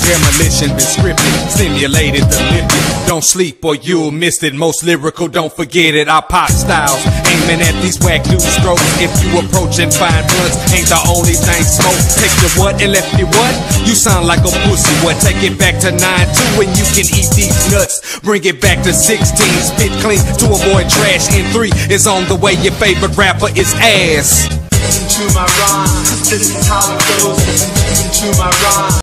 Demolition been scripted, stimulated, delivered. Don't sleep or you'll miss it. Most lyrical, don't forget it. Our pop styles aiming at these whack dude strokes. If you approach and find blunts, ain't the only thing smoke. Take your what and left your what? You sound like a pussy. What? Take it back to 9-2 and you can eat these nuts. Bring it back to 16. Spit clean to avoid trash. In 3 is on the way. Your favorite rapper is ass. Listen to my rhyme. This is how it goes. Listen to my rhyme.